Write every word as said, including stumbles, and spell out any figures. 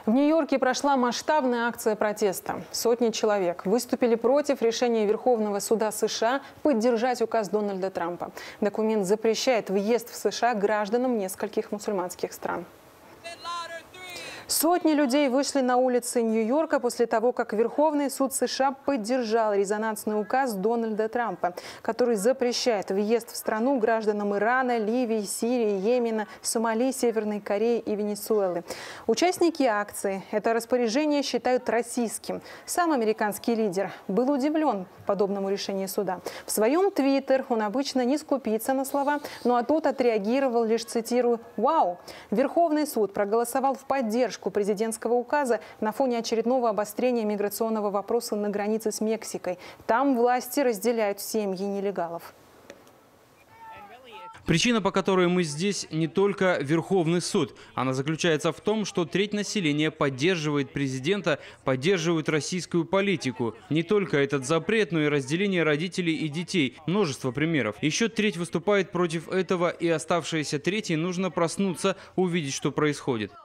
В Нью-Йорке прошла масштабная акция протеста. Сотни человек выступили против решения Верховного суда США поддержать указ Дональда Трампа. Документ запрещает въезд в США гражданам нескольких мусульманских стран. Сотни людей вышли на улицы Нью-Йорка после того, как Верховный суд США поддержал резонансный указ Дональда Трампа, который запрещает въезд в страну гражданам Ирана, Ливии, Сирии, Йемена, Сомали, Северной Кореи и Венесуэлы. Участники акции это распоряжение считают расистским. Сам американский лидер был удивлен подобному решению суда. В своем твиттер он обычно не скупится на слова, но а тут отреагировал лишь, цитирую, «Вау! Верховный суд проголосовал в поддержку президентского указа на фоне очередного обострения миграционного вопроса на границе с Мексикой. Там власти разделяют семьи нелегалов». Причина, по которой мы здесь, не только Верховный суд. Она заключается в том, что треть населения поддерживает президента, поддерживает российскую политику. Не только этот запрет, но и разделение родителей и детей. Множество примеров. Еще треть выступает против этого, и оставшиеся трети нужно проснуться, увидеть, что происходит.